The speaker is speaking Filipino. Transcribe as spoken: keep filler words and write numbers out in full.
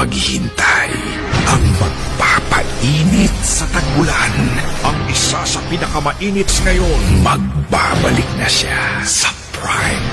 paghihintay. Ang magpapainit sa tag-ulan. Ang isa sa pinakamainit ngayon. Magbabalik na siya sa Prime